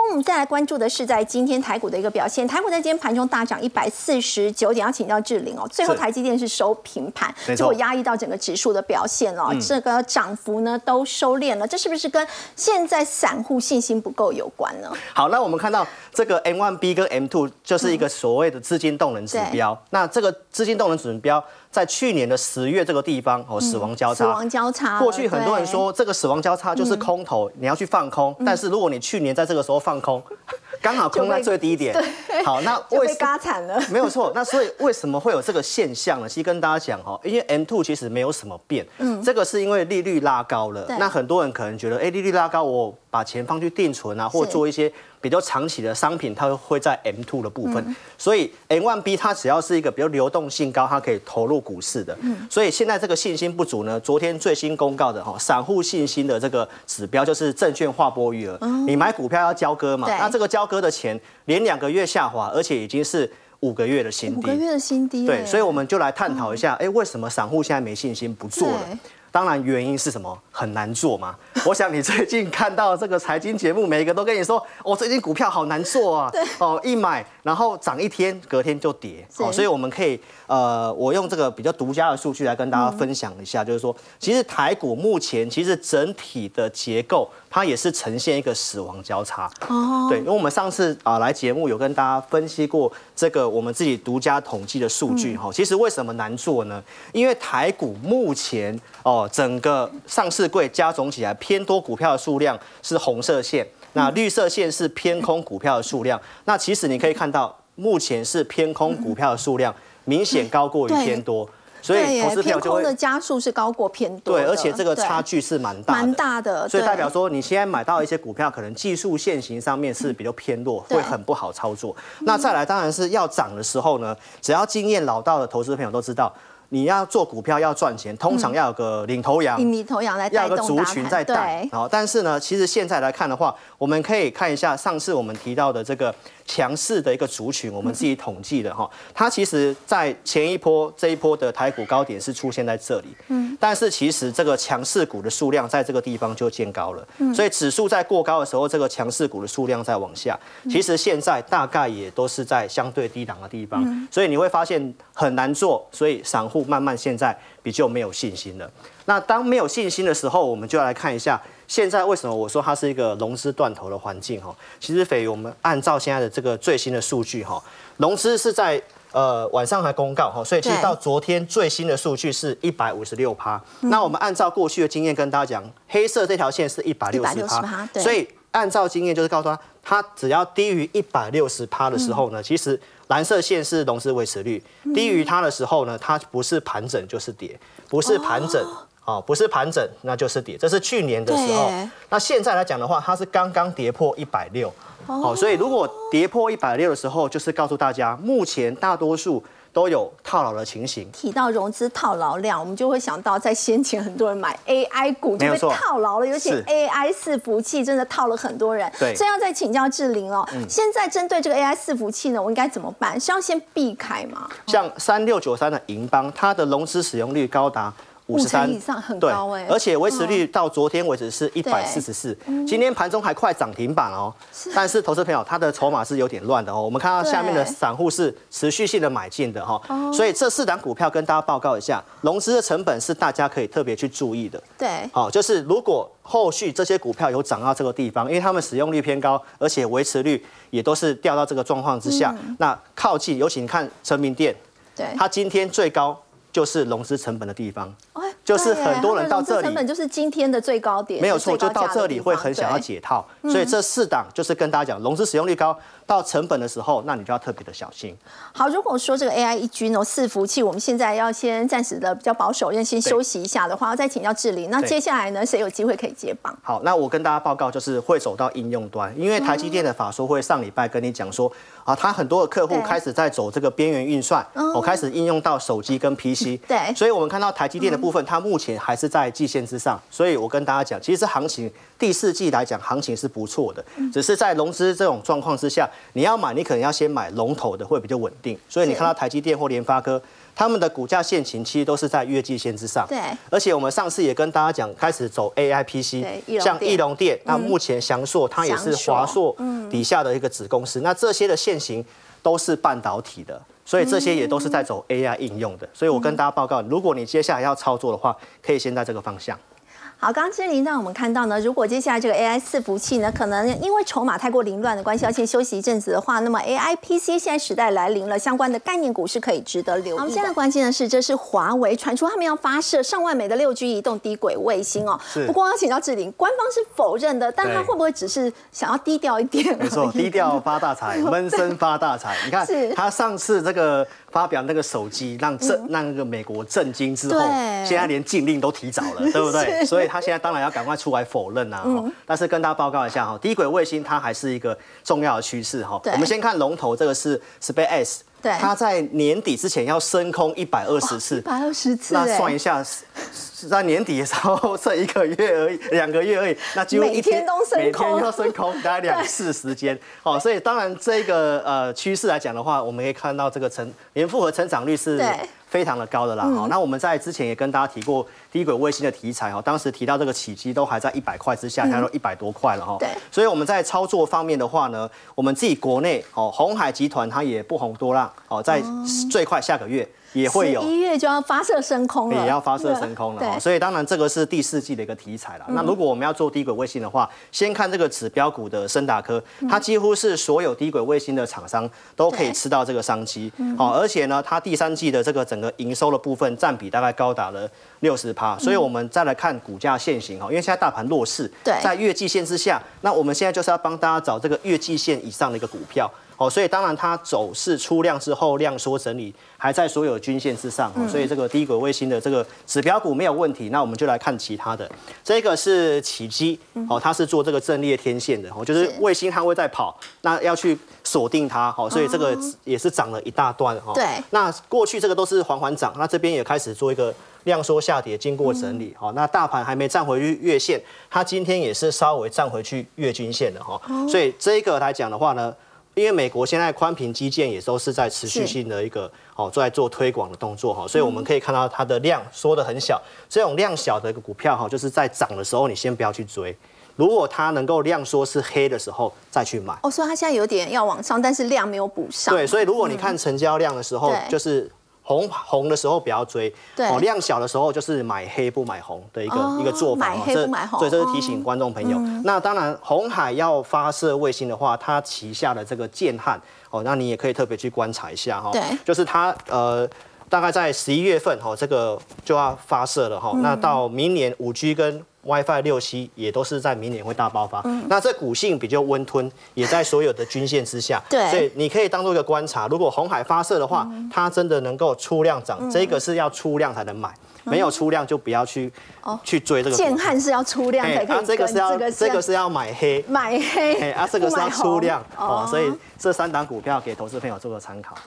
我们再来关注的是在今天台股的一个表现。台股在今天盘中大涨149点，要请教志玲哦。最后台积电是收平盘，结果压抑到整个指数的表现哦。这个涨幅呢都收敛了，这是不是跟现在散户信心不够有关呢？ 好，那我们看到这个 M1B 跟 M2 就是一个所谓的资金动能指标。那这个资金动能指标在去年的10月这个地方死亡交叉。死亡交叉。过去很多人说这个死亡交叉就是空头，你要去放空。但是如果你去年在这个时候放空，刚好空在最低点。好，那就被嘎惨了。 没有错。那所以为什么会有这个现象呢？其实跟大家讲哦，因为 M2 其实没有什么变。这个是因为利率拉高了。那很多人可能觉得，利率拉高，我把钱放去定存啊，或做一些比较长期的商品，它会在 M2 的部分。所以 M1B 它只要是一个比较流动性高，它可以投入股市的。所以现在这个信心不足呢，昨天最新公告的散户信心的这个指标就是证券划拨余额。你买股票要交割嘛，那这个交割的钱连2个月下滑，而且已经是5个月的新低。5 个月的新低。 对，所以我们就来探讨一下，为什么散户现在没信心不做了？当然原因是什么？很难做嘛。我想你最近看到这个财经节目，每一个都跟你说，最近股票好难做啊。一买然后涨1天，隔天就跌。所以我们可以我用这个比较独家的数据来跟大家分享一下，就是说，其实台股目前其实整体的结构，它也是呈现一个死亡交叉。对，因为我们上次来节目有跟大家分析过这个我们自己独家统计的数据。其实为什么难做呢？因为台股目前整个上市柜加总起来偏多股票的数量是红色线，那绿色线是偏空股票的数量。那其实你可以看到，目前是偏空股票的数量明显高过于偏多，所以投资票就会偏空的家数是高过偏多的。 对，而且这个差距是蛮大的，所以代表说你现在买到一些股票，可能技术线型上面是比较偏弱，会很不好操作。那再来，当然是要涨的时候呢，只要经验老道的投资朋友都知道。你要做股票要赚钱，通常要有个领头羊，要有个族群在带。但是呢，其实现在来看的话，我们可以看一下上次我们提到的这个强势的一个族群，我们自己统计的它其实在前一波这一波的台股高点是出现在这里，但是其实这个强势股的数量在这个地方就见高了，所以指数在过高的时候，这个强势股的数量在往下。其实现在大概也都是在相对低档的地方，所以你会发现很难做，所以散户慢慢现在比较没有信心了。那当没有信心的时候，我们就要来看一下现在为什么我说它是一个融资断头的环境其实斐，我们按照现在的这个最新的数据融资是在晚上还公告所以其实到昨天最新的数据是156%。那我们按照过去的经验跟大家讲，黑色这条线是160%，所以按照经验就是告诉它只要低于160%的时候呢，其实蓝色线是融资维持率，低于它的时候呢，它不是盘整就是跌，不是盘整。不是盘整那就是跌，这是去年的时候。那现在来讲的话，它是刚刚跌破160，所以如果跌破160的时候，就是告诉大家，目前大多数都有套牢的情形。 提到融资套牢量，我们就会想到在先前很多人买 AI 股就被套牢了，尤其 AI 伺服器真的套了很多人。 对， 所以要再请教志玲现在针对这个 AI 伺服器呢，我应该怎么办？是要先避开吗？ 像3693的银邦，它的融资使用率高达 50%以上，很高而且维持率到昨天为止是144，今天盘中还快涨停板但是投资朋友他的筹码是有点乱的我们看到下面的散户是持续性的买进的所以这4档股票跟大家报告一下，融资的成本是大家可以特别去注意的。 对， 就是如果后续这些股票有涨到这个地方，因为他们使用率偏高，而且维持率也都是掉到这个状况之下，那靠近，尤其你看成名店，它今天最高就是融资成本的地方，就是很多人到这里， 成本就是今天的最高点， 没有错，就到这里会很想要解套，所以这4档就是跟大家讲，融资使用率高到成本的时候，那你就要特别的小心。 好，如果说这个 AI 一军伺服器，我们现在要先暂时的比较保守，先休息一下的话，要再请教志玲。那接下来呢，谁有机会可以接棒？ 好，那我跟大家报告就是会走到应用端，因为台积电的法说会上礼拜跟你讲说，他很多的客户开始在走这个边缘运算，开始应用到手机跟 PC。 对， 所以我们看到台积电的部分， 它目前还是在季线之上，所以我跟大家讲，其实行情第4季来讲，行情是不错的，只是在融资这种状况之下，你要买，你可能要先买龙头的，会比较稳定。所以你看到台积电或联发科，他们的股价线型其实都是在月季线之上。 对， 而且我们上次也跟大家讲，开始走 AI PC， 像翼龙电，那目前翔硕它也是华硕底下的一个子公司，那这些的线型都是半导体的。所以这些也都是在走 AI 应用的，所以我跟大家报告，如果你接下来要操作的话，可以先在这个方向。 好，刚刚志玲让我们看到呢，如果接下来这个 AI 伺服器呢，可能因为筹码太过凌乱的关系，要先休息一阵子的话，那么 AI PC 现在时代来临了，相关的概念股是可以值得留意的。我们现在关键的是，这是华为传出他们要发射上万枚的6G 移动低轨卫星哦。不过要请教志玲，官方是否认的，但他会不会只是想要低调一点？ 没错，低调发大财，闷声发大财。你看他上次这个发表那个手机，让那个美国震惊之后，现在连禁令都提早了，对不对？所以他现在当然要赶快出来否认啊。但是跟大家报告一下哈，低轨卫星它还是一个重要的趋势哈。我们先看龙头，这个是 SpaceX。它在年底之前要升空120次 ，120次， 那算一下，在年底的时候剩1个月而已，2个月而已，那几乎每天都升空， 每天要升空，大概2次时间。好，所以当然这个趋势来讲的话，我们可以看到这个年复合成长率是非常的高的啦。好，那我们在之前也跟大家提过低轨卫星的题材哈，当时提到这个起基都还在100块之下，现在都100多块了哈。对，所以我们在操作方面的话呢，我们自己国内哦，鸿海集团它也不遑多让哦，在最快下个月也会有 11月就要发射升空了， 也要发射升空了。所以当然这个是第4季的一个题材了。那如果我们要做低轨卫星的话，先看这个指标股的昇達科，它几乎是所有低轨卫星的厂商都可以吃到这个商机。好，而且呢，它第3季的这个整个营收的部分占比大概高达了60%。所以我们再来看股价线型哈，因为现在大盘弱势，在月季线之下，那我们现在就是要帮大家找这个月季线以上的一个股票。哦，所以当然它走势出量之后量缩整理，还在所有均线之上，所以这个低轨卫星的这个指标股没有问题。那我们就来看其他的，这个是启基，哦，它是做这个阵列天线的，哦，就是卫星它会在跑，那要去锁定它，哦，所以这个也是涨了一大段，哈。对。那过去这个都是缓缓涨，那这边也开始做一个量缩下跌，经过整理，好，那大盘还没站回去月线，它今天也是稍微站回去月均线的，哈。所以这个来讲的话呢，因为美国现在宽频基建也都是在持续性的一个在做推广的动作哈，所以我们可以看到它的量缩得很小，这种量小的一个股票哈，就是在涨的时候你先不要去追，如果它能够量缩是黑的时候再去买。 哦，所以它现在有点要往上，但是量没有补上。 对，所以如果你看成交量的时候，就是红的时候不要追，量小的时候就是买黑不买红的一个做法。 买黑不买红， 所以这是提醒观众朋友。那当然，鸿海要发射卫星的话，它旗下的这个建汉那你也可以特别去观察一下哈。对，就是它大概在11月份这个就要发射了哈。那到明年5G 跟WiFi 6、7也都是在明年会大爆发。那这股性比较温吞，也在所有的均线之下。对，所以你可以当做一个观察。如果鸿海发射的话，它真的能够出量涨，这个是要出量才能买。没有出量就不要去追这个。 建汉是要出量才可以跟， 这个是要买黑， 买黑， 这个是要出量所以这3档股票给投资朋友做个参考。